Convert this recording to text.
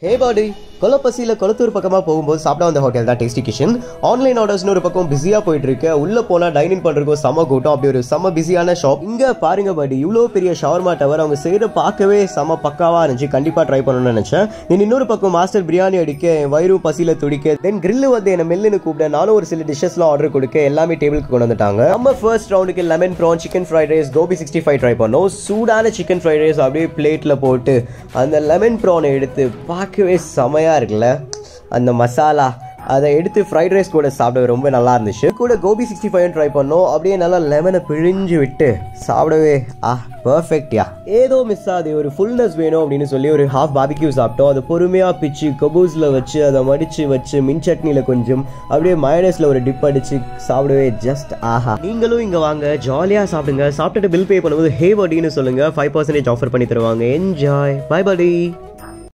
Hey buddy, கொலப்பசியில Kolathur பக்கமா போகும்போது சாப்பிட வந்த ஹோட்டல் தான் டேஸ்டி கிச்சன். ஆன்லைன் ஆர்டர்ஸ்னு ஒரு பக்கம் பிஸியா போயிட்டு இருக்கு. உள்ள போனா டைனிங் பண்றதுக்கு செம கூட்டம். அப்படி ஒரு செம பிஸியான ஷாப். இங்க பாருங்க படி, இவ்வளோ பெரிய ஷவர்மா டவர் அவங்க செய்யற பார்க்கவே செம பக்காவா இருந்துச்சு. கண்டிப்பா ட்ரை பண்ணணும்னு நினைச்சேன். இன்னொரு பக்கம் மாஸ்டர் பிரியாணி அடிக்க, வயிறு பசியில துடிக்க, தென் கிரில் வந்து என்ன மெல்லுன்னு கூப்பிட, நானும் ஒரு சில டிஷஸ்லாம் ஆர்டர் கொடுக்க எல்லாமே டேபிளுக்கு கொண்டு வந்துட்டாங்க. நம்ம ஃபர்ஸ்ட் ரவுண்டுக்கு lemon prawn, chicken fried rice, gobi 65 try பண்ணோம். சூடான சிக்கன் ஃப்ரைட் ரைஸ் அப்படியே பிளேட்ல போட்டு அந்த லெமன் ப்ரானை எடுத்து பார்க்கவே செமையா இருக்குல்ல. அந்த மசாலா அதை எடுத்து ஃப்ரைட் ரைஸ் கூட சாப்பிடவே ரொம்ப நல்லா இருந்துச்சு. கூட கோபி 65 ட்ரை பண்ணோம். அப்படியே நல்லா லெமனை பிழிஞ்சு விட்டு சாப்பிடவே பர்ஃபெக்ட்யா. ஏதோ மிஸ் ஆகுது, ஒரு ஃபுல்னஸ் வேணும் அப்படின்னு சொல்லி ஒரு ஹாஃப் பார்பிக்யூ சாப்பிட்டோம். அதை பொறுமையாக பிச்சு கபூஸில் வச்சு அதை மடித்து வச்சு மின் சட்னியில் கொஞ்சம் அப்படியே மயோனைஸ்ல ஒரு டிப் அடிச்சு சாப்பிடவே ஜஸ்ட் ஆஹா. நீங்களும் இங்கே வாங்க, ஜாலியாக சாப்பிடுங்க. சாப்பிட்டுட்டு பில் பே பண்ணும்போது ஹே படின்னு சொல்லுங்க, 5% ஆஃபர் பண்ணி தருவாங்க. என்ஜாய். பை படி.